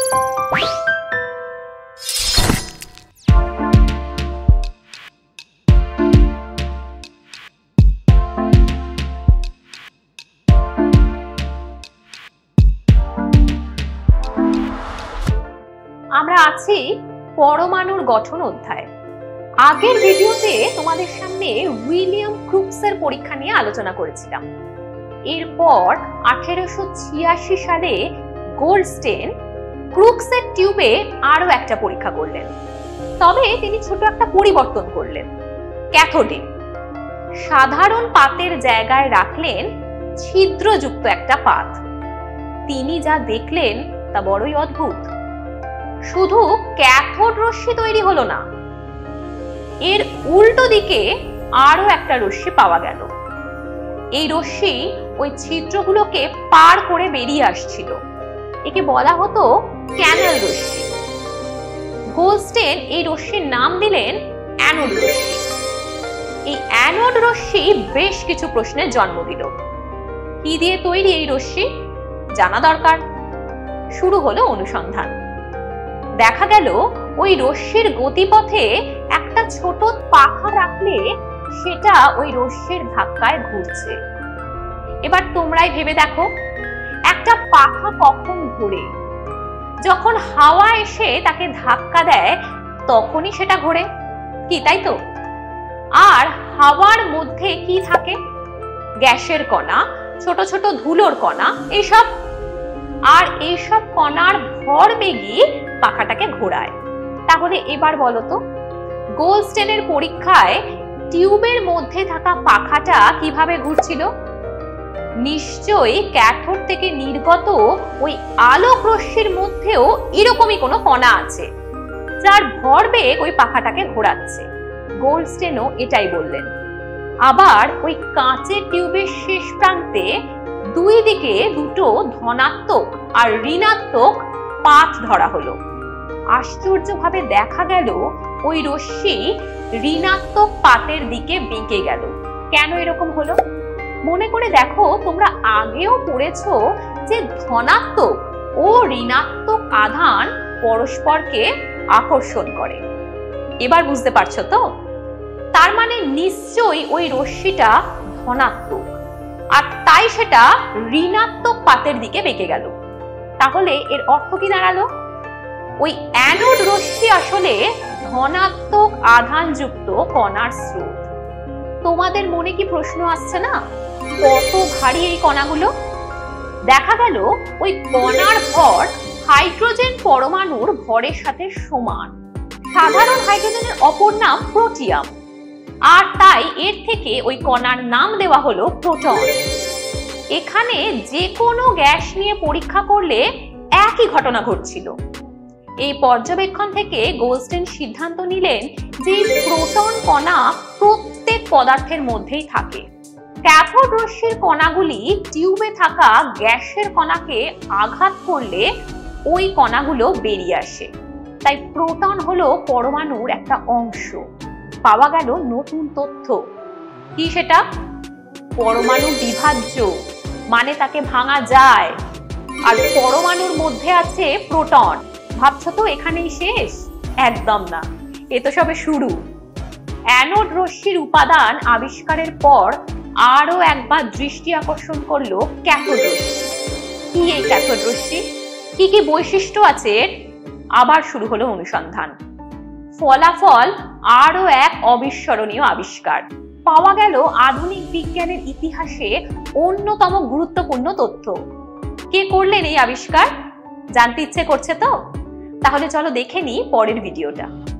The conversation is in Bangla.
আমরা আছি পরমাণুর গঠন অধ্যায়। আগের ভিডিওতে তোমাদের সামনে উইলিয়াম ক্রুকসের পরীক্ষা নিয়ে আলোচনা করেছিলাম। এরপর 1886 সালে গোল্ডস্টেন ক্রুকসের টিউবে আরো একটা পরীক্ষা করলেন। তবে তিনি ছোট একটা পরিবর্তন করলেন। ক্যাথোডে সাধারণ পাতের জায়গায় রাখলেন ছিদ্রযুক্ত একটা পাত। তিনি যা দেখলেন তা বড়ই অদ্ভুত। শুধু ক্যাথোড রশ্মি তৈরি হলো না, এর উল্টো দিকে আরো একটা রশ্মি পাওয়া গেল। এই রশ্মি ওই ছিদ্রগুলোকে পার করে বেরিয়ে আসছিল। একে বলা হতো ক্যানেল রশ্মি। গোল্ডস্টেন এই রশ্মির নাম দিলেন অ্যানোড রশ্মি। এই অ্যানোড রশ্মি বেশ কিছু প্রশ্নের জন্ম দিল। কি দিয়ে তৈরি এই রশ্মি জানা দরকার। শুরু হলো অনুসন্ধান। দেখা গেল ওই রশ্মির গতিপথে একটা ছোট পাখা রাখলে সেটা ওই রশ্মির ধাক্কায় ঘুরছে। এবার তোমরাই ভেবে দেখো, একটা পাখা কখন ঘোরে? যখন হাওয়া এসে তাকে ধাক্কা দেয় তখনই সেটা ঘোরে, কি তাই তো? আর হাওয়ার মধ্যে কি থাকে? গ্যাসের কণা, ছোট ছোট ধুলোর কণা, এইসব। আর এইসব কণার ভরবেগই পাখাটাকে ঘোরায়। তাহলে এবার বলো তো, গোল্ডস্টেনের পরীক্ষায় টিউবের মধ্যে থাকা পাখাটা কিভাবে ঘুরছিল? নিশ্চয়ই ক্যাথোড থেকে নির্গত ওই আলোক রশ্মির মধ্যেও এরকমই কোনো কণা আছে যার ভরবেগ ওই পাখাটাকে ঘোরাচ্ছে। গোল্ডস্টেনও এটাই বললেন। আবার ওই কাঁচের টিউবের শেষ প্রান্তে দুই দিকে দুটো ধনাত্মক আর ঋণাত্মক পাত ধরা হলো। আশ্চর্যভাবে দেখা গেল ওই রশ্মি ঋণাত্মক পাতের দিকে বেঁকে গেল। কেন এরকম হলো? মনে করে দেখো, তোমরা আগেও পড়েছো যে ধনাত্মক ও ঋণাত্মক আধান পরস্পরকে আকর্ষণ করে। এবার বুঝতে পারছো তো? তার মানে নিশ্চয়ই ওই রশ্মিটা ধনাত্মক, আর তাই সেটা ঋণাত্মক পাতের দিকে বেঁকে গেল। তাহলে এর অর্থ কি দাঁড়ালো? ওই অ্যানোড রশ্মি আসলে ধনাত্মক আধানযুক্ত কণার স্রোত। তোমাদের মনে কি প্রশ্ন আসছে না, কত ভারী এই কণাগুলো? দেখা গেল ওই কণার ভর হাইড্রোজেন পরমাণুর ভরের সাথে সমান। সাধারণ হাইড্রোজেনের অপর নাম প্রোটিয়াম, আর তাই এর থেকে ওই কণার নাম দেওয়া হলো প্রোটন। এখানে যে কোনো গ্যাস নিয়ে পরীক্ষা করলে একই ঘটনা ঘটছিল। এই পর্যবেক্ষণ থেকে গোল্ডস্টেন সিদ্ধান্ত নিলেন যে প্রোটন কণা প্রত্যেক পদার্থের মধ্যেই থাকে। ক্যাথোড রশ্মির কণাগুলি টিউবে থাকা গ্যাসের কণাকে আঘাত করলে ওই কণাগুলো বেরিয়ে আসে। তাই প্রোটন হলো পরমাণুর একটা অংশ। পাওয়া গেল নতুন তথ্য। কি সেটা? পরমাণু বিভাজ্য, মানে তাকে ভাঙা যায়। আর পরমাণুর মধ্যে আছে প্রোটন। ভাবছো তো এখানেই শেষ? একদম না, এ তো সবে শুরু। অ্যানোড রশ্মির উপাদান আবিষ্কারের পর আরো একবার দৃষ্টি আকর্ষণ করলো ক্যাথোড রশ্মি। কি এই ক্যাথোড রশ্মি? কি কি বৈশিষ্ট্য আছে? আবার শুরু হলো অনুসন্ধান। ফলাফল আরো এক অবিস্মরণীয় আবিষ্কার। পাওয়া গেল আধুনিক বিজ্ঞানের ইতিহাসে অন্যতম গুরুত্বপূর্ণ তথ্য। কে করলেন এই আবিষ্কার? জানতে ইচ্ছে করছে তো? তাহলে চলো দেখে নিই পরের ভিডিওটা।